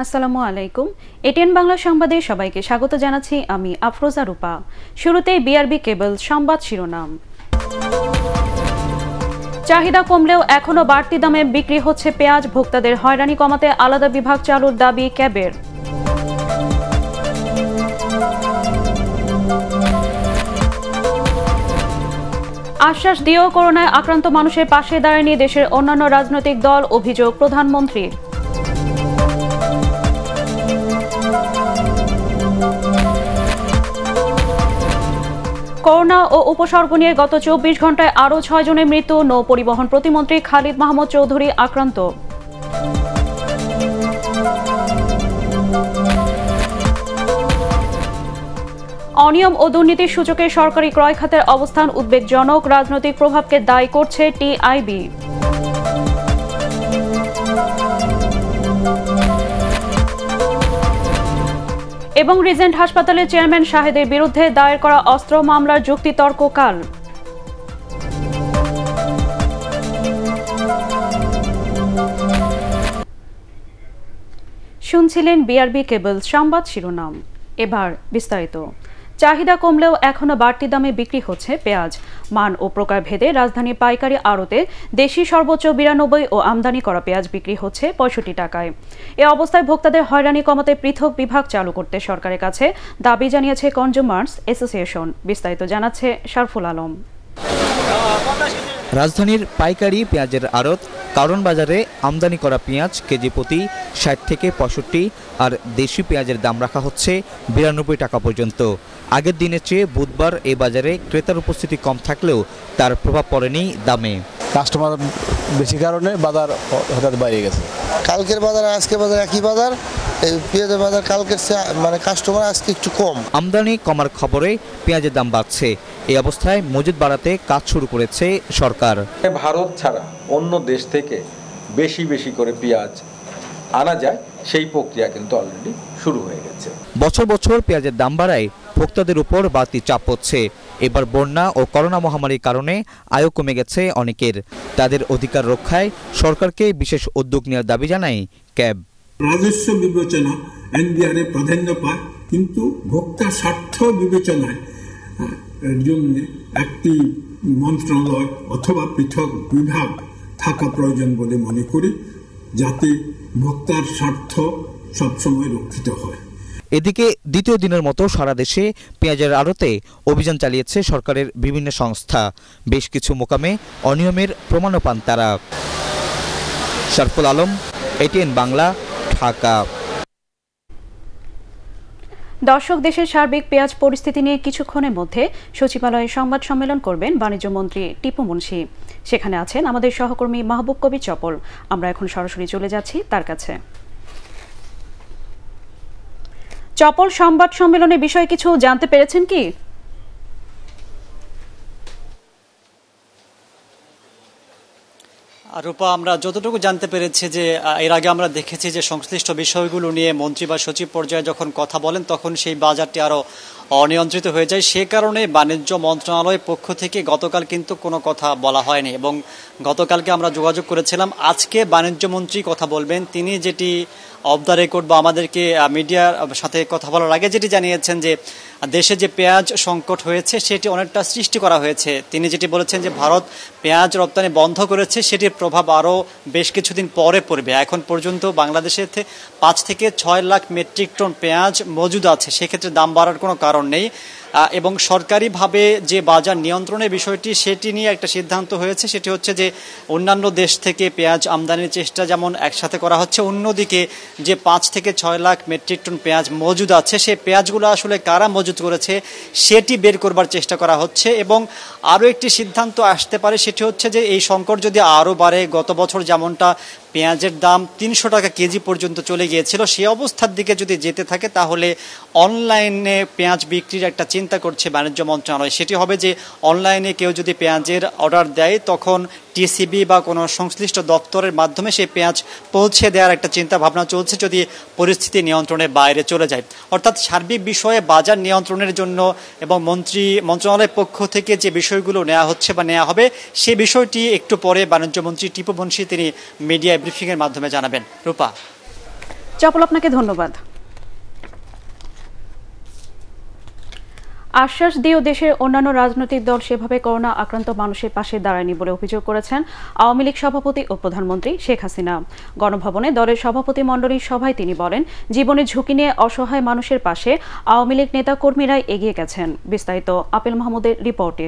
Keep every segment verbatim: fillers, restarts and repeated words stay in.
আসসালামু আলাইকুম। এটিএন বাংলা সংবাদে সবাইকে স্বাগত জানাচ্ছি আমি আফরোজা রূপা। শুরুতেই বিআরবি কেবল সংবাদ শিরোনাম। চাহিদা কমলেও এখনো বাড়তি দামে বিক্রি হচ্ছে পেঁয়াজ, ভোক্তাদের হয়রানি কমাতে আলাদা বিভাগ চালুর দাবি ক্যাবের। আশ্বাস দিয়েও করোনায় আক্রান্ত মানুষের পাশে দাঁড়ায়নি দেশের অন্যান্য রাজনৈতিক দল, অভিযোগ প্রধানমন্ত্রীর। করোনা ও উপসর্গ নিয়ে গত চব্বিশ ঘন্টায় আরও ছয় জনের মৃত্যু, নৌ পরিবহন প্রতিমন্ত্রী খালিদ মাহমুদ চৌধুরী আক্রান্ত। অনিয়ম ও দুর্নীতির সূচকে সরকারি ক্রয় খাতের অবস্থান উদ্বেগজনক, রাজনৈতিক প্রভাবকে দায়ী করছে টিআইবি। এবং রিজেন্ট হাসপাতালের চেয়ারম্যান শাহেদের বিরুদ্ধে দায়ের করা অস্ত্র মামলার যুক্তিতর্ক কাল। শুনছিলেন বিআরবি কেবল সংবাদ শিরোনাম। এবার বিস্তারিত। চাহিদা কমলেও এখনো বাড়তি দামে বিক্রি হচ্ছে পেঁয়াজ। মান ও প্রকার ভেদে রাজধানী পাইকারি আড়তে দেশি সর্বোচ্চ বিরানব্বই ও আমদানি করা পেঁয়াজ বিক্রি হচ্ছে পঁয়ষট্টি টাকায়। এ অবস্থায় ভোক্তাদের হয়রানি কমাতে পৃথক বিভাগ চালু করতে সরকারের কাছে দাবি জানিয়েছে কনজিউমার্স অ্যাসোসিয়েশন। বিস্তারিত জানাচ্ছে শারফুল আলম। রাজধানীর পাইকারি পেঁয়াজের আড়ত কারণ বাজারে আমদানি করা পেঁয়াজ কেজি প্রতি ষাট থেকে পঁয়ষট্টি আর দেশি পেঁয়াজের দাম রাখা হচ্ছে বিরানব্বই টাকা পর্যন্ত। আগের দিনের চেয়ে বুধবার এই বাজারে ক্রেতার উপস্থিতি কম থাকলেও তার প্রভাব পড়েনি দামে। কাস্টমার বেশি কারণে বাজার হঠাৎ বাইরে গেছে। কালকের বাজার আজকের বাজার একই বাজার, এই পেঁয়াজের বাজার কালকের মানে কাস্টমার আজকে একটু কম। আমদানি কমার খবরে পেঁয়াজের দাম বাড়ছে। এই অবস্থায় মজুদ বাড়াতে কাজ শুরু করেছে সরকার। ভারত ছাড়া অন্য দেশ থেকে বেশি বেশি করে পেঁয়াজ আনা যায়, সেই প্রক্রিয়া কিন্তু অলরেডি শুরু হয়ে গেছে। বছর বছর পেঁয়াজের দাম বাড়ায় ভোক্তাদের উপর বাড়তি চাপ পড়ছে। এবার বন্যা ও করোনা মহামারীর কারণে আয়ও কমে গেছে অনেকের। তাদের অধিকার রক্ষায় সরকারকে বিশেষ উদ্যোগ নেওয়ার দাবি জানায় ক্যাব। রাজস্ব বিবেচনা এনবিআরে প্রাধান্য পায়, কিন্তু ভোক্তা স্বার্থ বিবেচনায় জন্য একটি মন্ত্রণালয় অথবা পৃথক বিভাগ থাকা প্রয়োজন বলে মনে করি, যাতে ভোক্তার স্বার্থ সবসময় রক্ষিত হয়। এদিকে দ্বিতীয় দিনের মতো সারা দেশে পেঁয়াজের আড়তে অভিযান চালিয়েছে সরকারের বিভিন্ন সংস্থা। বেশ কিছু মোকামে অনিয়মের প্রমাণও পান তারা। শারফুল আলম, এটিএন বাংলা, ঢাকা। দর্শক, দেশের সার্বিক পেঁয়াজ পরিস্থিতি নিয়ে কিছুক্ষণের মধ্যে সচিবালয়ে সংবাদ সম্মেলন করবেন বাণিজ্য মন্ত্রী টিপু মুন্সি। সেখানে আছেন আমাদের সহকর্মী মাহবুব কবির চপল। আমরা এখন সরাসরি চলে যাচ্ছি তার কাছে। চপল, সংবাদ সম্মেলনের বিষয়ে কিছু জানতে পেরেছেন কি? রূপা, আমরা যতটুকু জানতে পেরেছি যে এর আগে আমরা দেখেছি যে সংশ্লিষ্ট বিষয়গুলো নিয়ে মন্ত্রী বা সচিব পর্যায়ে যখন কথা বলেন তখন সেই বাজারটি আরও অনিয়ন্ত্রিত হয়ে যায়। সে কারণে বাণিজ্য মন্ত্রণালয়ের পক্ষ থেকে গতকাল কিন্তু কোনো কথা বলা হয়নি এবং গতকালকে আমরা যোগাযোগ করেছিলাম। আজকে বাণিজ্য মন্ত্রী কথা বলবেন। তিনি যেটি অফ দ্য রেকর্ড বা আমাদেরকে মিডিয়ার সাথে কথা বলার আগে যেটি জানিয়েছেন যে দেশে যে পেঁয়াজ সংকট হয়েছে সেটি অনেকটা সৃষ্টি করা হয়েছে। তিনি যেটি বলেছেন যে ভারত পেঁয়াজ রপ্তানি বন্ধ করেছে, সেটির প্রভাব আরও বেশ কিছুদিন পরে পড়বে। এখন পর্যন্ত বাংলাদেশে পাঁচ থেকে ছয় লাখ মেট্রিক টন পেঁয়াজ মজুদ আছে, সেক্ষেত্রে দাম বাড়ার কোনো কারণ নেই। এবং সরকারিভাবে যে বাজার নিয়ন্ত্রণের বিষয়টি সেটি নিয়ে একটা সিদ্ধান্ত হয়েছে, সেটি হচ্ছে যে অন্যান্য দেশ থেকে পেঁয়াজ আমদানির চেষ্টা যেমন একসাথে করা হচ্ছে, অন্যদিকে যে পাঁচ থেকে ছয় লাখ মেট্রিক টন পেঁয়াজ মজুদ আছে সেই পেঁয়াজগুলো আসলে কারা মজুদ করেছে সেটি বের করবার চেষ্টা করা হচ্ছে। এবং আরও একটি সিদ্ধান্ত আসতে পারে, সেটি হচ্ছে যে এই সংকট যদি আরও বাড়ে, গত বছর যেমনটা পেঁয়াজের দাম তিনশো টাকা কেজি পর্যন্ত চলে গিয়েছিল, সেই অবস্থার দিকে যদি যেতে থাকে তাহলে অনলাইনে পেঁয়াজ বিক্রির একটা চিন্তা করছে বাণিজ্য মন্ত্রণালয়। সেটি হবে যে অনলাইনে কেউ যদি পেঁয়াজের অর্ডার দেয় তখন টিসিবি বা কোনো সংশ্লিষ্ট দপ্তরের মাধ্যমে সেই পেঁয়াজ পৌঁছে দেওয়ার একটা চিন্তা ভাবনা চলছে যদি পরিস্থিতি নিয়ন্ত্রণের বাইরে চলে যায়। অর্থাৎ সার্বিক বিষয়ে বাজার নিয়ন্ত্রণের জন্য এবং মন্ত্রী মন্ত্রণালয়ের পক্ষ থেকে যে বিষয়গুলো নেওয়া হচ্ছে বা নেওয়া হবে সেই বিষয়টি একটু পরে বাণিজ্য মন্ত্রী টিপু মুন্সি তিনি মিডিয়া ব্রিফিংয়ের মাধ্যমে জানাবেন। রূপা। চপল, আপনাকে ধন্যবাদ। আশ্বাস দিয়েও দেশের অন্যান্য রাজনৈতিক দল সেভাবে করোনা আক্রান্ত মানুষের পাশে দাঁড়ায়নি বলে অভিযোগ করেছেন আওয়ামী লীগ সভাপতি ও প্রধানমন্ত্রী শেখ হাসিনা। গণভবনে দলের সভাপতি মণ্ডলীর সভায় তিনি বলেন, জীবনের ঝুঁকি নিয়ে অসহায় মানুষের পাশে আওয়ামী লীগ নেতা কর্মীরাই এগিয়ে গেছেন। বিস্তারিত আপেল মাহমুদের রিপোর্টে।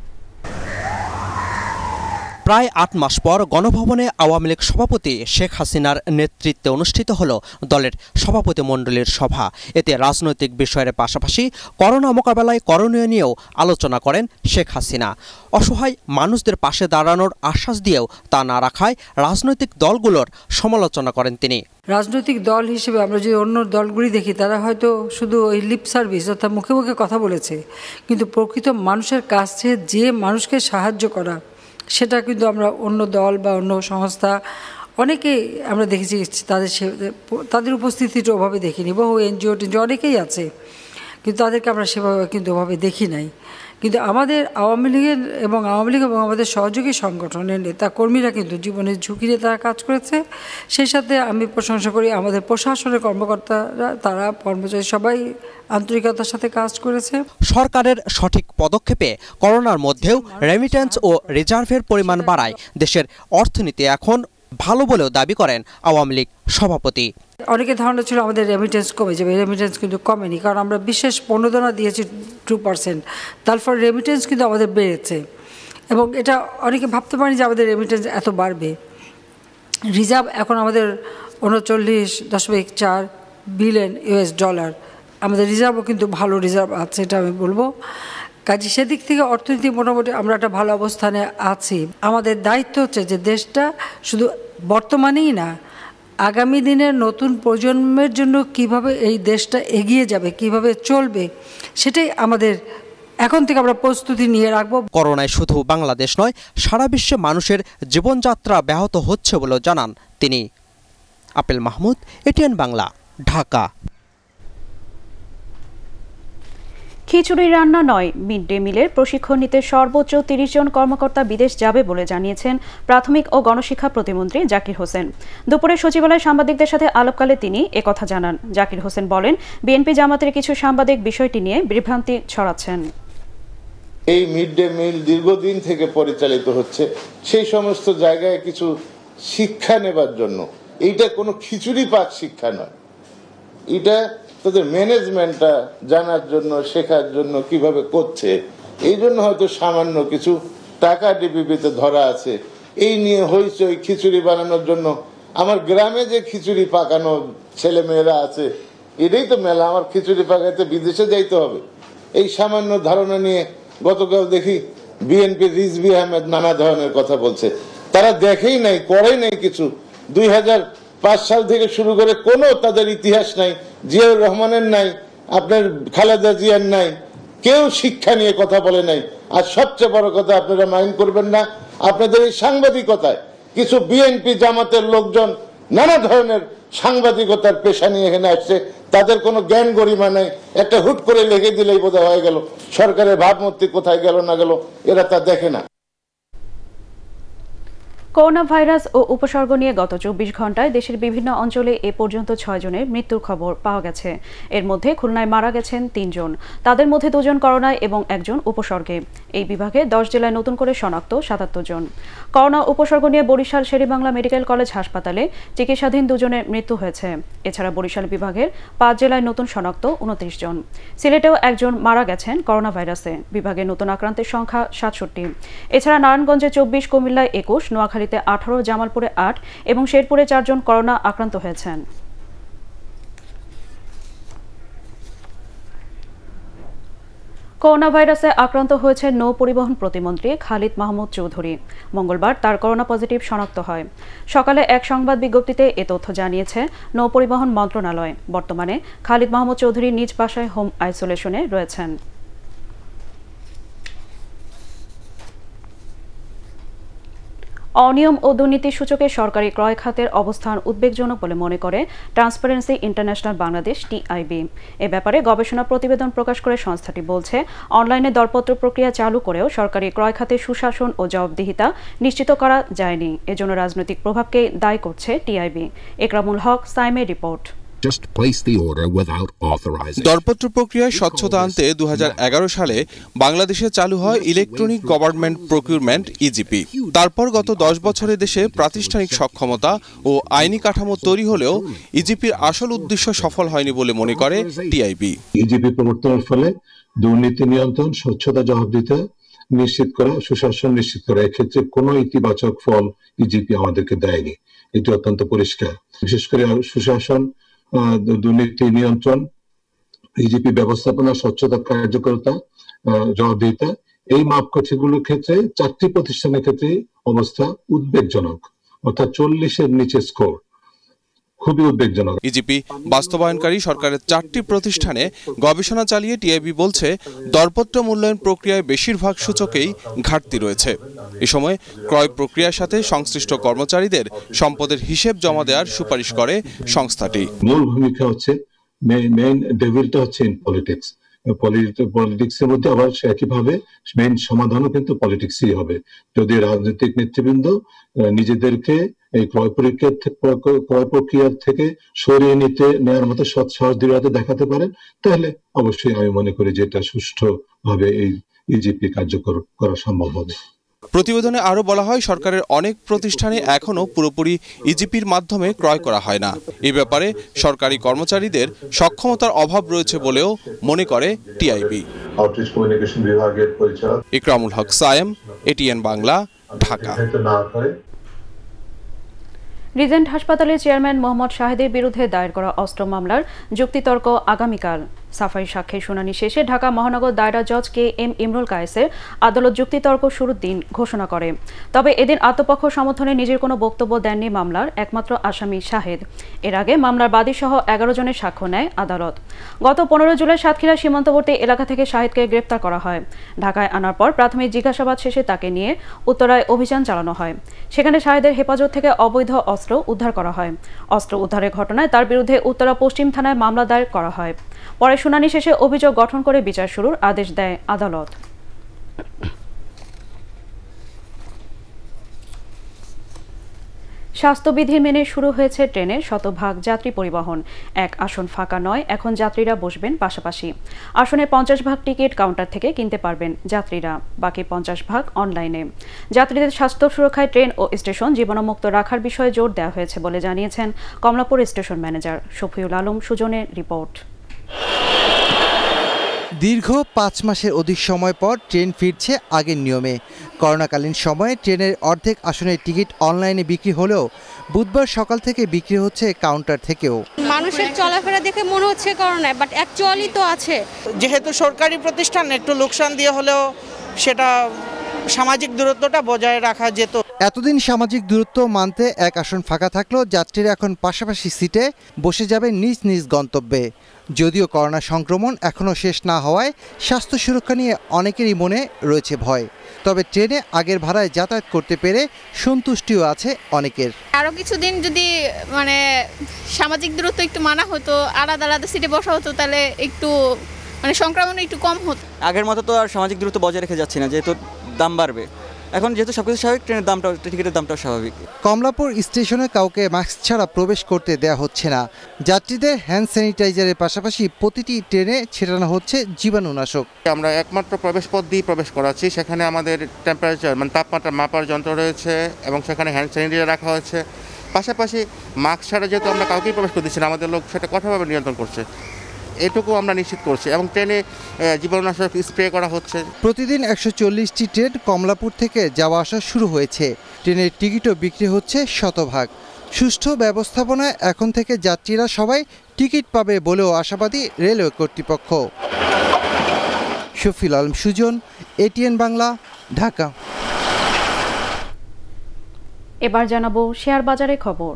প্রায় আট মাস পর গণভবনে আওয়ামী লীগ সভাপতি শেখ হাসিনার নেতৃত্বে অনুষ্ঠিত হল দলের সভাপতি মণ্ডলীর সভা। এতে রাজনৈতিক বিষয়ের পাশাপাশি করোনা মোকাবেলায় করণীয় নিয়েও আলোচনা করেন শেখ হাসিনা। অসহায় মানুষদের পাশে দাঁড়ানোর আশ্বাস দিয়েও তা না রাখায় রাজনৈতিক দলগুলোর সমালোচনা করেন তিনি। রাজনৈতিক দল হিসেবে আমরা যদি অন্য দলগুলি দেখি, তারা হয়তো শুধু ওই লিপ সার্ভিস অর্থাৎ মুখে মুখে কথা বলেছে, কিন্তু প্রকৃত মানুষের কাছে যে মানুষকে সাহায্য করা, সেটা কিন্তু আমরা অন্য দল বা অন্য সংস্থা অনেকেই আমরা দেখেছি তাদের তাদের উপস্থিতিটা ওভাবে দেখিনি। বহু এনজিও টেনজিও অনেকেই আছে, কিন্তু তাদেরকে আমরা সেভাবে কিন্তু ওভাবে দেখি নাই। কিন্তু আমাদের আওয়ামী লীগের এবং আওয়ামী লীগ এবং আমাদের সহযোগী সংগঠনের নেতা কর্মীরা কিন্তু জীবনের ঝুঁকি নিয়ে তারা কাজ করেছে। সেই সাথে আমি প্রশংসা করি আমাদের প্রশাসনের কর্মকর্তারা, তারা কর্মচারী সবাই আন্তরিকতার সাথে কাজ করেছে। সরকারের সঠিক পদক্ষেপে করোনার মধ্যেও রেমিটেন্স ও রিজার্ভের পরিমাণ বাড়ায় দেশের অর্থনীতি এখন ভালো বলেও দাবি করেন আওয়ামী লীগ সভাপতি। অনেকে ধারণা ছিল আমাদের রেমিটেন্স কমে যাবে, রেমিটেন্স কিন্তু কমেনি, কারণ আমরা বিশেষ প্রণোদনা দিয়েছি টু পার্সেন্ট, তারপর রেমিটেন্স কিন্তু আমাদের বেড়েছে। এবং এটা অনেকে ভাবতে পারেনি যে আমাদের রেমিটেন্স এত বাড়বে। রিজার্ভ এখন আমাদের উনচল্লিশ দশমিক চার বিলিয়ন ইউএস ডলার, আমাদের রিজার্ভও কিন্তু ভালো রিজার্ভ আছে, এটা আমি বলবো। কাজে সেদিক থেকে অর্থনীতি মোটামুটি আমরা একটা ভালো অবস্থানে আছি। আমাদের দায়িত্ব হচ্ছে যে দেশটা শুধু বর্তমানেই না, আগামী দিনের নতুন প্রজন্মের জন্য কিভাবে এই দেশটা এগিয়ে যাবে, কিভাবে চলবে, সেটাই আমাদের এখন থেকে আমরা প্রস্তুতি নিয়ে রাখবো। করোনায় শুধু বাংলাদেশ নয়, সারা বিশ্বে মানুষের জীবনযাত্রা ব্যাহত হচ্ছে বলেও জানান তিনি। আপেল মাহমুদ, এটিএন বাংলা, ঢাকা। খিচুড়ি রান্না নয়, মিড ডে মিলের প্রশিক্ষণ নিতে সর্বোচ্চ তিরিশ জন কর্মকর্তা বিদেশ যাবে বলে জানিয়েছেন প্রাথমিক ও গণশিক্ষা প্রতিমন্ত্রী জাকির হোসেন। দুপুরে সচিবালয়ে সাংবাদিকদের সাথে আলাপকালে তিনি একথা জানান। জাকির হোসেন বলেন, বিএনপি জামাতের কিছু সাংবাদিক বিষয়টি নিয়ে বিভ্রান্তি ছড়াচ্ছেন। এই মিড ডে মিল দীর্ঘদিন থেকে পরিচালিত হচ্ছে, সেই সমস্ত জায়গায় কিছু শিক্ষা নেবার জন্য। এইটা কোনো খিচুড়ি পাক শিক্ষা নয়, এটা তাদের ম্যানেজমেন্টটা জানার জন্য, শেখার জন্য কিভাবে করছে, এই জন্য হয়তো সামান্য কিছু টাকা ডিবিবিতে ধরা আছে। এই নিয়ে হইচই খিচুড়ি বানানোর জন্য। আমার গ্রামে যে খিচুড়ি পাকানো ছেলে মেয়েরা আছে, এটাই তো মেলা। আমার খিচুড়ি পাকাতে বিদেশে যাইতে হবে, এই সামান্য ধারণা নিয়ে গতকাল দেখি বিএনপি রিজভি আহমেদ নানা ধরনের কথা বলছে। তারা দেখেই নাই, করেই নাই কিছু। দুই হাজার পাঁচ সাল থেকে শুরু করে কোনো তাদের ইতিহাস নাই, জিয়াউর রহমানের নাই, আপনার খালেদা জিয়ার নাই, কেউ শিক্ষা নিয়ে কথা বলে নাই। আর সবচেয়ে বড় কথা, আপনারা মাইন্ড করবেন না, আপনাদের এই সাংবাদিকতায় কিছু বিএনপি জামাতের লোকজন নানা ধরনের সাংবাদিকতার পেশা নিয়ে এখানে আসছে, তাদের কোনো জ্ঞান গরিমা নাই। একটা হুট করে লিখে দিলেই বোধহয় হয়ে গেল। সরকারের ভাবমূর্তি কোথায় গেল না গেল এরা তা দেখে না। করোনা ভাইরাস ও উপসর্গ নিয়ে গত চব্বিশ ঘন্টায় দেশের বিভিন্ন অঞ্চলে এ পর্যন্ত ছয় জনের মৃত্যুর খবর পাওয়া গেছে। এর মধ্যে খুলনায় মারা গেছেন তিনজন, তাদের মধ্যে দুজন করোনায় এবং একজন উপসর্গে। এই বিভাগে দশ জেলায় নতুন করে শনাক্ত সাতাত্তর জন। করোনা উপসর্গ নিয়ে বরিশাল শেরেবাংলা মেডিকেল কলেজ হাসপাতালে চিকিৎসাধীন দুজনের মৃত্যু হয়েছে। এছাড়া বরিশাল বিভাগের পাঁচ জেলায় নতুন শনাক্ত উনত্রিশ জন। সিলেটেও একজন মারা গেছেন করোনা ভাইরাসে। বিভাগে নতুন আক্রান্তের সংখ্যা সাতষট্টি। এছাড়া নারায়ণগঞ্জে চব্বিশ, কুমিল্লায় একুশ, নোয়াখালী আঠারো, জামালপুরে আট এবং শেরপুরে চারজন করোনা আক্রান্ত হয়েছেন। করোনা ভাইরাসে আক্রান্ত হয়েছে নৌ পরিবহন প্রতিমন্ত্রী খালিদ মাহমুদ চৌধুরী। মঙ্গলবার তার করোনা পজিটিভ শনাক্ত হয়। সকালে এক সংবাদ বিজ্ঞপ্তিতে এ তথ্য জানিয়েছে নৌ পরিবহন মন্ত্রণালয়। বর্তমানে খালিদ মাহমুদ চৌধুরী নিজ বাসায় হোম আইসোলেশনে রয়েছেন। অনিয়ম ও দুর্নীতি সূচকে সরকারি ক্রয় খাতের অবস্থান উদ্বেগজনক বলে মনে করে ট্রান্সপারেন্সি ইন্টারন্যাশনাল বাংলাদেশ টিআইবি। এ ব্যাপারে গবেষণা প্রতিবেদন প্রকাশ করে সংস্থাটি বলছে, অনলাইনে দরপত্র প্রক্রিয়া চালু করেও সরকারি ক্রয় খাতে সুশাসন ও জবাবদিহিতা নিশ্চিত করা যায়নি। এজন্য রাজনৈতিক প্রভাবকে দায়ী করছে টিআইবি। একরামুল হক, সাইমের report. just place the order without authorizing. দরপত্র প্রক্রিয়ায় স্বচ্ছতা আনতে দুই হাজার এগারো সালে বাংলাদেশে চালু হয় ইলেকট্রনিক গভর্নমেন্ট প্রকিউরমেন্ট ইজিপি। তারপর গত দশ বছরে দেশে প্রাতিষ্ঠানিক সক্ষমতা ও আইনি কাঠামো তৈরি হলেও ইজিপির আসল উদ্দেশ্য সফল হয়নি বলে মনে করে টিআইবি। ইজিপি প্রবর্তনের ফলে দুর্নীতি নিয়ন্ত্রণ, স্বচ্ছতা, জবাবদিহিতা নিশ্চিত করা, সুশাসন নিশ্চিত করা, এক্ষেত্রে কোনো ইতিবাচক ফল ইজিপি আমাদেরকে দেয়নি। এটি অত্যন্ত পরিষ্কার। বিশেষ করে সুশাসন, দুর্নীতি নিয়ন্ত্রণ, ইজিপি ব্যবস্থাপনা, স্বচ্ছতা, কার্যকরতা, জবাবদিহিতা, এই মাপকাঠিগুলোর ক্ষেত্রে চারটি প্রতিষ্ঠানের ক্ষেত্রে অবস্থা উদ্বেগজনক, অর্থাৎ চল্লিশের নিচে স্কোর, খুবই উদ্বেগজনক। ইজিপি বাস্তবায়নকারী সরকারের চারটি প্রতিষ্ঠানে গবেষণা চালিয়ে টিআইবি বলছে দরপত্র মূল্যায়ন প্রক্রিয়ায় বেশিরভাগ সূচকেই ঘাটতি রয়েছে। এ সময় ক্রয় প্রক্রিয়ার সাথে সংশ্লিষ্ট কর্মচারীদের সম্পদের হিসেব জমা দেওয়ার সুপারিশ করে সংস্থাটি। মূল ভূমিকা হচ্ছে, মেইন ডেভিলটা হচ্ছে ইন পলিটিক্স। পলিটিক্সের মধ্যে আবার একইভাবে মেইন সমাধানও কিন্তু পলিটিক্সই হবে। যদি রাজনৈতিক নেতৃবৃন্দ নিজেদেরকে এই ক্রয় প্রক্রিয়া ক্রয় প্রক্রিয়ার থেকে সরিয়ে নিতে নেওয়ার মতো সৎসাহস দৃঢ়তা দেখাতে পারেন, তাহলে অবশ্যই আমি মনে করি যে এটা সুষ্ঠুভাবে এই ইজিপি কার্যকর করা সম্ভব হবে। প্রতিবেদনে আরও বলা হয়, সরকারের অনেক প্রতিষ্ঠানে এখনও পুরোপুরি ইজিপির মাধ্যমে ক্রয় করা হয় না। এ ব্যাপারে সরকারি কর্মচারীদের সক্ষমতার অভাব রয়েছে বলেও মনে করে টিআইবি। আউটরিচ কমিউনিকেশন বিভাগের পরিচালক ইকরামুল হক সায়েম, এটিএন বাংলা, ঢাকা। রিজেন্ট হাসপাতালের চেয়ারম্যান মোহাম্মদ শাহেদের বিরুদ্ধে দায়ের করা অস্ত্র মামলার যুক্তিতর্ক আগামীকাল। সাফাই সাক্ষীর শুনানি শেষে ঢাকা মহানগর দায়রা জজ কে এম ইমরুল কায়েসের আদালত যুক্তিতর্ক শুরুর দিন ঘোষণা করে। তবে এদিন আত্মপক্ষ সমর্থনে নিজের কোনো বক্তব্য দেননি মামলার একমাত্র আসামি শাহেদ। এর আগে মামলার বাদীসহ এগারো জনের সাক্ষ্য নেয় আদালত। গত পনেরো জুলাই সাতক্ষীরা সীমান্তবর্তী এলাকা থেকে শাহেদকে গ্রেপ্তার করা হয়। ঢাকায় আনার পর প্রাথমিক জিজ্ঞাসাবাদ শেষে তাকে নিয়ে উত্তরায় অভিযান চালানো হয়। সেখানে শাহেদের হেফাজত থেকে অবৈধ অস্ত্র উদ্ধার করা হয়। অস্ত্র উদ্ধারের ঘটনায় তার বিরুদ্ধে উত্তরা পশ্চিম থানায় মামলা দায়ের করা হয়। পরে শুনানি শেষে অভিযোগ গঠন করে বিচার শুরুর আদেশ দেয় আদালত। স্বাস্থ্যবিধি মেনে শুরু হয়েছে ট্রেনের শতভাগ যাত্রী পরিবহন। এক আসন ফাঁকা নয়, এখন যাত্রীরা বসবেন পাশাপাশি। আসনে পঞ্চাশ ভাগ টিকিট কাউন্টার থেকে কিনতে পারবেন যাত্রীরা, বাকি পঞ্চাশ ভাগ অনলাইনে। যাত্রীদের স্বাস্থ্য সুরক্ষায় ট্রেন ও স্টেশন জীবাণুমুক্ত রাখার বিষয়ে জোর দেওয়া হয়েছে বলে জানিয়েছেন কমলাপুর স্টেশন ম্যানেজার শফিউল আলম সুজনের রিপোর্ট। দীর্ঘ পাঁচ মাসের অধিক সময় পর ট্রেন ফিরছে আগের নিয়মে। করোনাকালীন সময়ে ট্রেনের অর্ধেক আসনের টিকিট অনলাইনে বিক্রি হলেও বুধবার সকাল থেকে বিক্রি হচ্ছে কাউন্টার থেকেও। মানুষের চলাফেরা দেখে মনে হচ্ছে করোনা, বাট অ্যাকচুয়ালি তো আছে। যেহেতু সরকারি প্রতিষ্ঠান, একটু লোকসান দিয়ে হলেও সেটা সামাজিক দূরত্বটা বজায় রাখা যেত। এতদিন সামাজিক দূরত্ব মানতে এক আসন ফাঁকা থাকলেও যাত্রীরা এখন পাশাপাশি সিটে বসে যাবে নিজ নিজ গন্তব্যে। যদিও করোনা সংক্রমণ এখনও শেষ না হওয়ায় স্বাস্থ্য সুরক্ষা নিয়ে অনেকেরই মনে রয়েছে ভয়। তবে ট্রেনে আগের ভাড়ায় যাতায়াত করতে পেরে সন্তুষ্টিও আছে অনেকের। আরও কিছুদিন যদি মানে সামাজিক দূরত্ব একটু মানা হতো, আলাদা আলাদা সিটে বসা হতো, তাহলে একটু মানে সংক্রমণ একটু কম হতো। আগের মতো তো আর সামাজিক দূরত্ব বজায় রেখে যাচ্ছে না, যেহেতু দাম বাড়বে। এখন যেহেতু সবকিছু স্বাভাবিক, ট্রেনের দামটাও, টিকিটের দামটাও স্বাভাবিক। কমলাপুর স্টেশনে কাউকে মাস্ক ছাড়া প্রবেশ করতে দেয়া হচ্ছে না। যাত্রীদের হ্যান্ড স্যানিটাইজারের পাশাপাশি প্রতিটি ট্রেনে ছেটানো হচ্ছে জীবাণুনাশক। আমরা একমাত্র প্রবেশ পথ দিয়ে প্রবেশ করাচ্ছি, সেখানে আমাদের টেম্পারেচার মানে তাপমাত্রা মাপার যন্ত্র রয়েছে এবং সেখানে হ্যান্ড স্যানিটাইজার রাখা হয়েছে। পাশাপাশি মাস্ক ছাড়া যেহেতু আমরা কাউকেই প্রবেশ করতেছি না, আমাদের লোক সেটা কঠোরভাবে নিয়ন্ত্রণ করছে, এটুকু আমরা নিশ্চিত করছি। এবং ট্রেনে জীবাণুনাশক স্প্রে করা হচ্ছে। প্রতিদিন একশো চল্লিশটি ট্রেন কমলাপুর থেকে যাওয়া আসা শুরু হয়েছে। ট্রেনের টিকিটও বিক্রি হচ্ছে শতভাগ। সুষ্ঠু ব্যবস্থাপনায় এখন থেকে যাত্রীরা সবাই টিকিট পাবে বলেও আশাবাদী রেলওয়ে কর্তৃপক্ষ। শফিউল আলম সুজন, এটিএন বাংলা, ঢাকা। এবার জানাবো শেয়ার বাজারে খবর।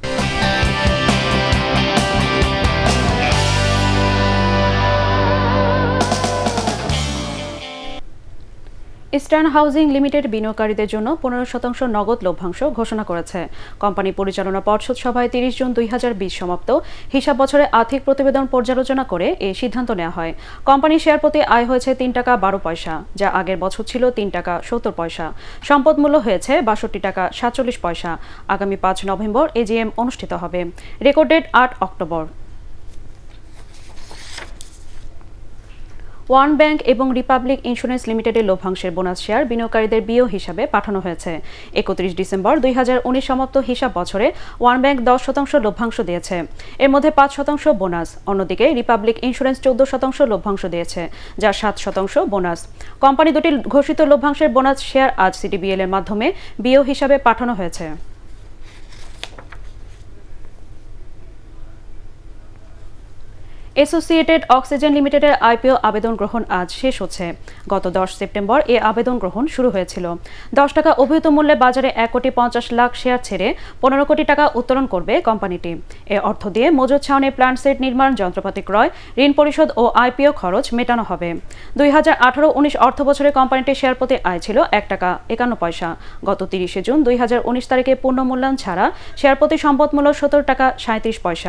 ইস্টার্ন হাউজিং লিমিটেড বিনিয়োগকারীদের জন্য পনেরো শতাংশ নগদ লভ্যাংশ ঘোষণা করেছে। কোম্পানি পরিচালনা পর্ষদ সভায় তিরিশ জুন দুই হাজার বিশ সমাপ্ত হিসাব বছরে আর্থিক প্রতিবেদন পর্যালোচনা করে এই সিদ্ধান্ত নেওয়া হয়। কোম্পানির শেয়ার প্রতি আয় হয়েছে তিন টাকা বারো পয়সা, যা আগের বছর ছিল তিন টাকা সত্তর পয়সা। সম্পদ মূল্য হয়েছে বাষট্টি টাকা সাতচল্লিশ পয়সা। আগামী পাঁচ নভেম্বর এজিএম অনুষ্ঠিত হবে। রেকর্ড ডেট আট অক্টোবর। ওয়ান ব্যাংক এবং রিপাবলিক ইন্স্যুরেন্স লিমিটেডের লভ্যাংশের বোনাস শেয়ার বিনিয়োগকারীদের বিও হিসাবে পাঠানো হয়েছে। একত্রিশ ডিসেম্বর দুই হাজার উনিশ সমাপ্ত হিসাব বছরে ওয়ান ব্যাংক দশ শতাংশ লভ্যাংশ দিয়েছে, এর মধ্যে পাঁচ শতাংশ বোনাস। অন্যদিকে রিপাবলিক ইন্স্যুরেন্স চোদ্দ শতাংশ লভ্যাংশ দিয়েছে, যা সাত শতাংশ বোনাস। কোম্পানি দুটির ঘোষিত লভ্যাংশের বোনাস শেয়ার আজ সিডিবিএল এর মাধ্যমে বিও হিসাবে পাঠানো হয়েছে। অ্যাসোসিয়েটেড অক্সিজেন লিমিটেডের আইপিও আবেদন গ্রহণ আজ শেষ হচ্ছে। গত দশ সেপ্টেম্বর এ আবেদন গ্রহণ শুরু হয়েছিল। দশ টাকা অভিহিত মূল্যে বাজারে এক কোটি পঞ্চাশ লাখ শেয়ার ছেড়ে পনেরো কোটি টাকা উত্তোলন করবে কোম্পানিটি। এ অর্থ দিয়ে মজুদ ছাউনি, প্ল্যান্ট সেট নির্মাণ, যন্ত্রপাতি ক্রয়, ঋণ পরিশোধ ও আইপিও খরচ মেটানো হবে। দুই হাজার আঠারো উনিশ অর্থ বছরে কোম্পানিটির শেয়ার প্রতি আয় ছিল এক টাকা একান্ন পয়সা। গত তিরিশে জুন দুই হাজার উনিশ তারিখে পূর্ণ মূল্যায়ন ছাড়া শেয়ার প্রতি সম্পদ মূল্য সত্তর টাকা সাঁত্রিশ পয়সা।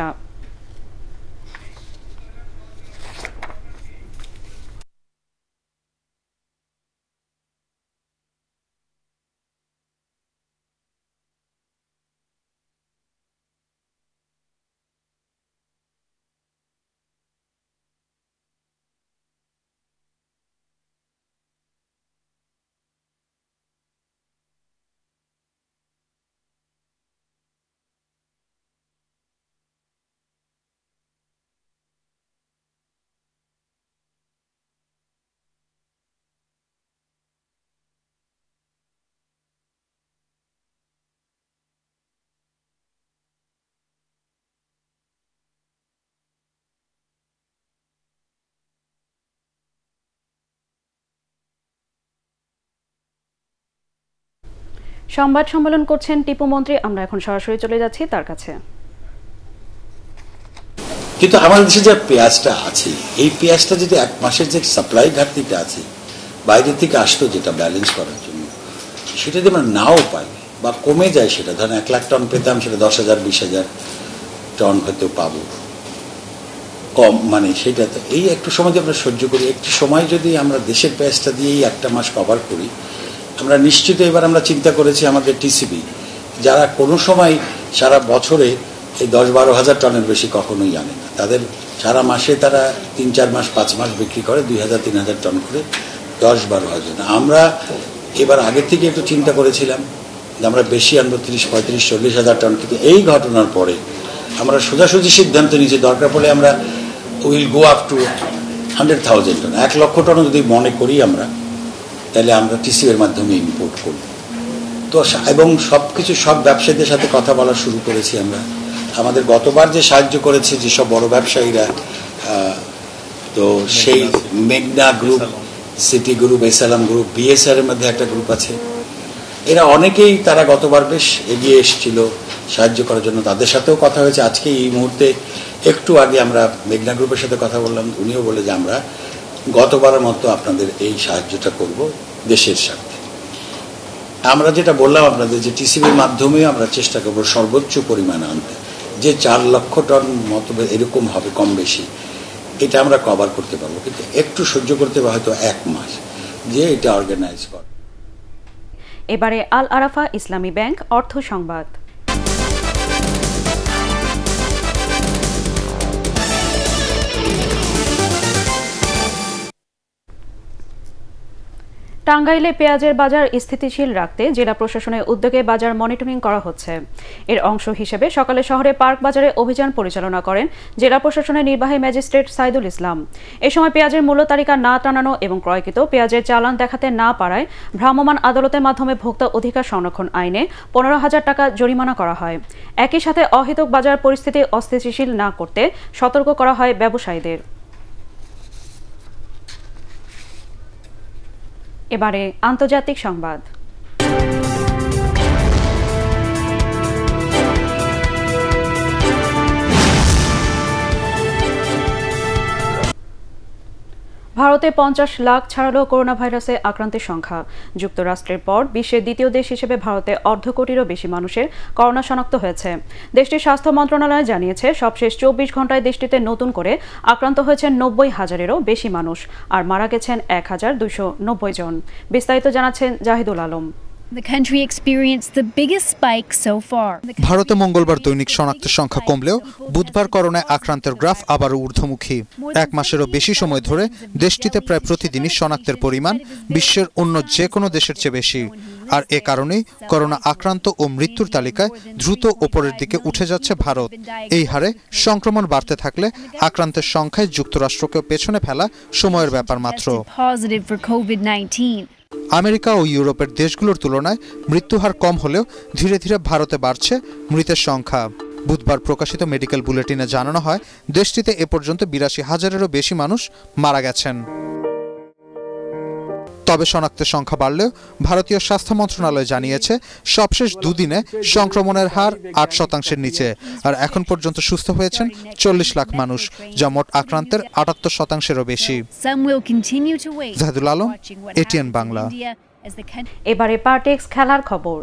সংবাদ সম্মেলন করছেন টিপু মন্ত্রী। আমরা এখন সরাসরি চলে যাচ্ছি তার কাছে। কিন্তু আমাদের দেশে যে পেঁয়াজটা আছে, এই পেঁয়াজটা যদি এক মাসের যে সাপ্লাই ঘাটতিটা আছে বাইরে থেকে আসতো, যেটা ব্যালেন্স করার জন্য, সেটা যদি আমরা নাও পাই বা কমে যায়, সেটা ধরেন এক লাখ টন পেতাম, সেটা দশ হাজার বিশ হাজার টন হয়তো পাবো কম, মানে সেটা তো এই একটু সময় যদি আমরা সহ্য করি, একটু সময় যদি আমরা দেশের পেঁয়াজটা দিয়েই একটা মাস কভার করি, আমরা নিশ্চিত এবার আমরা চিন্তা করেছি আমাদের টিসিবি যারা কোনো সময় সারা বছরে এই দশ বারো হাজার টনের বেশি কখনোই আনে না, তাদের সারা মাসে তারা তিন চার মাস পাঁচ মাস বিক্রি করে দুই হাজার তিন হাজার টন করে, দশ বারো হাজার। আমরা এবার আগের থেকে একটু চিন্তা করেছিলাম যে আমরা বেশি আনবো, তিরিশ পঁয়ত্রিশ চল্লিশ হাজার টন, কিন্তু এই ঘটনার পরে আমরা সোজাসুজি সিদ্ধান্ত নিয়েছি দরকার পড়লে আমরা will go up to hundred thousand ton, এক লক্ষ টনও যদি মনে করি আমরা, তাহলে আমরা টিসিবির মাধ্যমে ইম্পোর্ট করব। তো এবং সব কিছু সব ব্যবসায়ীদের সাথে কথা বলা শুরু করেছি আমরা। আমাদের গতবার যে সাহায্য করেছে যেসব বড় ব্যবসায়ীরা, তো সেই মেঘনা group, City group, S Alam group, BSR এর মধ্যে একটা গ্রুপ আছে, এরা অনেকেই তারা গতবার বেশ এগিয়ে এসেছিল সাহায্য করার জন্য, তাদের সাথেও কথা হয়েছে। আজকে এই মুহূর্তে একটু আগে আমরা মেঘনা গ্রুপের সাথে কথা বললাম, উনিও বলে যে আমরা গতবারের মতো আপনাদের এই সাহায্যটা করব দেশের সাথে। আমরা যেটা বললাম আপনাদের যে টিসিবির মাধ্যমে আমরা চেষ্টা করব সর্বোচ্চ পরিমাণ আনতে, যে চার লক্ষ টন মতো এরকম হবে কম বেশি, এটা আমরা কভার করতে পারবো, কিন্তু একটু সহ্য করতে হবে হয়তো এক মাস যে এটা অর্গানাইজ কর। এবারে আল আরাফা ইসলামী ব্যাংক অর্থ সংবাদ। টাঙ্গাইলে পেঁয়াজের বাজার স্থিতিশীল রাখতে জেলা প্রশাসনের উদ্যোগে বাজার মনিটরিং করা হচ্ছে। এর অংশ হিসেবে সকালে শহরে পার্ক বাজারে অভিযান পরিচালনা করেন জেলা প্রশাসনের নির্বাহী ম্যাজিস্ট্রেট সাইদুল ইসলাম। এ সময় পেঁয়াজের মূল্য তালিকা না টানানো এবং ক্রয়কৃত পেঁয়াজের চালান দেখাতে না পারায় ভ্রাম্যমাণ আদালতের মাধ্যমে ভোক্তা অধিকার সংরক্ষণ আইনে পনেরো হাজার টাকা জরিমানা করা হয়। একই সাথে অহেতুক বাজার পরিস্থিতি অস্থিতিশীল না করতে সতর্ক করা হয় ব্যবসায়ীদের। এবারে আন্তর্জাতিক সংবাদ। ভারতে পঞ্চাশ লাখ ছাড়ালো করোনা ভাইরাসে আক্রান্তের সংখ্যা। যুক্তরাষ্ট্রের পর বিশ্বের দ্বিতীয় দেশ হিসেবে ভারতে অর্ধ কোটিরও বেশি মানুষের করোনা শনাক্ত হয়েছে। দেশটির স্বাস্থ্য মন্ত্রণালয় জানিয়েছে সবশেষ চব্বিশ ঘন্টায় দেশটিতে নতুন করে আক্রান্ত হয়েছেন নব্বই হাজারেরও বেশি মানুষ, আর মারা গেছেন এক হাজার দুইশো নব্বই জন। বিস্তারিত জানাচ্ছেন Zahidul Alam. The country experienced the biggest spike so far. ভারতে মঙ্গলবার দৈনিক শনাক্তের সংখ্যা কমলেও বুধবার করোনায় আক্রান্তের গ্রাফ আবারও ঊর্ধ্বমুখী। এক মাসেরও বেশি সময় ধরে দেশটিতে প্রায় প্রতিদিনই শনাক্তের পরিমাণ বিশ্বের অন্য যে কোনো দেশের চেয়ে বেশি। আর এ কারণেই করোনা আক্রান্ত ও মৃত্যুর তালিকায় দ্রুত ওপরের দিকে উঠে যাচ্ছে ভারত। এই হারে সংক্রমণ বাড়তে থাকলে আক্রান্তের সংখ্যায় যুক্তরাষ্ট্রকে পেছনে ফেলা সময়ের ব্যাপার মাত্র। আমেরিকা ও ইউরোপের দেশগুলোর তুলনায় মৃত্যুহার কম হলেও ধীরে ধীরে ভারতে বাড়ছে মৃতের সংখ্যা। বুধবার প্রকাশিত মেডিকেল বুলেটিনে জানানো হয় দেশটিতে এ পর্যন্ত বিরাশি হাজারেরও বেশি মানুষ মারা গেছেন। তবে শনাক্তের সংখ্যা বাড়লেও ভারতীয় স্বাস্থ্য মন্ত্রণালয় জানিয়েছে সবশেষ দুদিনে সংক্রমণের হার আট শতাংশের নিচে, আর এখন পর্যন্ত সুস্থ হয়েছেন চল্লিশ লাখ মানুষ, যা মোট আক্রান্তের আটাত্তর শতাংশেরও বেশি। জাহিদুল আলম, এটিএন বাংলা। এবারে পার্টেক্স খেলার খবর।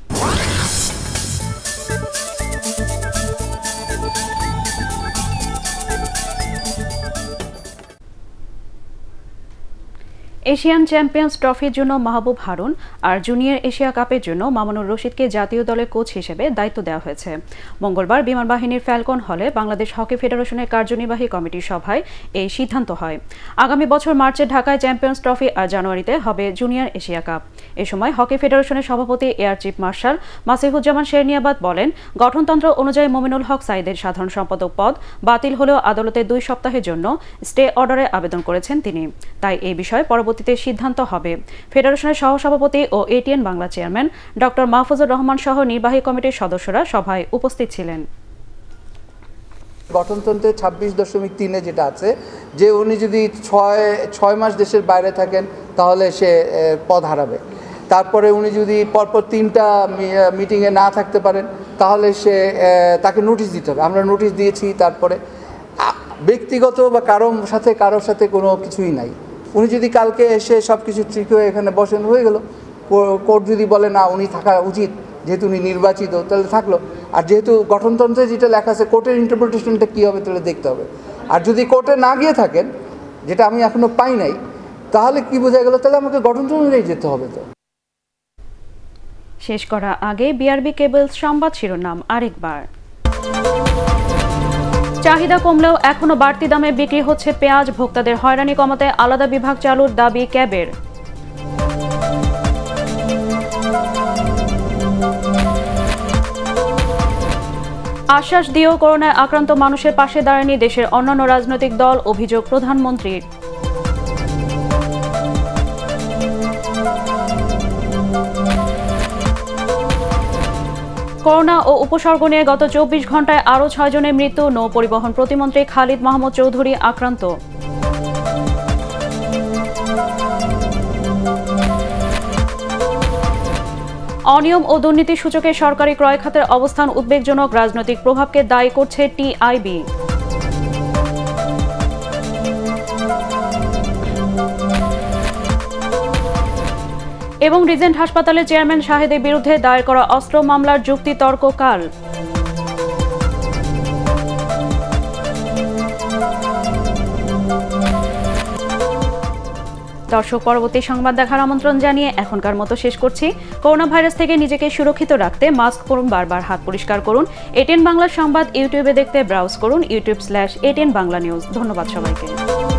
এশিয়ান চ্যাম্পিয়ন্স ট্রফির জন্য মাহবুব হারুন আর জুনিয়র এশিয়া কাপের জন্য মামুনুর রশিদকে জাতীয় দলের কোচ হিসেবে দায়িত্ব দেওয়া হয়েছে। মঙ্গলবার বিমান বাহিনীর ফ্যালকন হলে বাংলাদেশ হকি ফেডারেশনের কার্যনির্বাহী কমিটির সভায় এই সিদ্ধান্ত হয়। আগামী বছর মার্চে ঢাকায় চ্যাম্পিয়ন্স ট্রফি আর জানুয়ারিতে হবে জুনিয়র এশিয়া কাপ। এ সময় হকি ফেডারেশনের সভাপতি air chief marshal Masihuzzaman Serniabat বলেন, গঠনতন্ত্র অনুযায়ী মমিনুল হক সাইদের সাধারণ সম্পাদক পদ বাতিল হলেও আদালতে দুই সপ্তাহের জন্য স্টে অর্ডারে আবেদন করেছেন তিনি। তাই এই বিষয়ে পরবর্তীতে সিদ্ধান্ত হবে। ফেডারেশনের সহসভাপতি ও ATN Bangla chairman doctor Mahfuzur Rahman সহ নির্বাহী কমিটির সদস্যরা সভায় উপস্থিত ছিলেন। গঠনতন্ত্রের ছাব্বিশ দশমিক তিনে যেটা আছে যে উনি যদি ছয় ছয় মাস দেশের বাইরে থাকেন তাহলে সে পদ হারাবে। তারপরে উনি যদি পরপর তিনটা মিটিংয়ে না থাকতে পারেন তাহলে সে তাকে নোটিশ দিতে হবে। আমরা নোটিশ দিয়েছি। তারপরে ব্যক্তিগত বা কারোর সাথে কারোর সাথে কোনো কিছুই নাই। উনি যদি কালকে এসে সব কিছু ঠিক হয়ে এখানে বসেন, হয়ে গেল। কোর্ট যদি বলে না উনি থাকা উচিত যেহেতু উনি নির্বাচিত, তাহলে থাকলো। আর যেহেতু গঠনতন্ত্রে যেটা লেখা আছে কোর্টের ইন্টারপ্রিটেশনটা কী হবে তাহলে দেখতে হবে। আর যদি কোর্টে না গিয়ে থাকেন, যেটা আমি এখনো পাই নাই, তাহলে কি বোঝা গেল তাহলে আমাকে গঠনতন্ত্র অনুযায়ী যেতে হবে। তো শেষ করা আগে বিআরবি কেবলস সংবাদ শিরোনাম আরেকবার। চাহিদা কমলেও এখনো বাড়তি দামে বিক্রি হচ্ছে পেঁয়াজ, ভোক্তাদের হয়রানি কমাতে আলাদা বিভাগ চালুর দাবি ক্যাবের। আশ্বাস দিয়েও করোনায় আক্রান্ত মানুষের পাশে দাঁড়ায়নি দেশের অন্যান্য রাজনৈতিক দল, অভিযোগ প্রধানমন্ত্রীর। করোনা ও উপসর্গ নিয়ে গত চব্বিশ ঘন্টায় আরও ছয় জনের মৃত্যু, নৌ পরিবহন প্রতিমন্ত্রী খালিদ মাহমুদ চৌধুরী আক্রান্ত। অনিয়ম ও দুর্নীতি সূচকে সরকারি ক্রয় খাতের অবস্থান উদ্বেগজনক, রাজনৈতিক প্রভাবকে দায়ী করছে টিআইবি। এবং রিজেন্ট হাসপাতালের চেয়ারম্যান শাহেদের বিরুদ্ধে দায়ের করা অস্ত্র মামলার যুক্তি তর্ক কাল। দর্শক, পরবর্তী সংবাদ দেখার আমন্ত্রণ জানিয়ে এখনকার মতো শেষ করছি। করোনা ভাইরাস থেকে নিজেকে সুরক্ষিত রাখতে মাস্ক পরুন, বারবার হাত পরিষ্কার করুন। এটিএন বাংলা সংবাদ ইউটিউবে দেখতে ব্রাউজ করুন YouTube slash ATN Bangla news. ধন্যবাদ সবাইকে।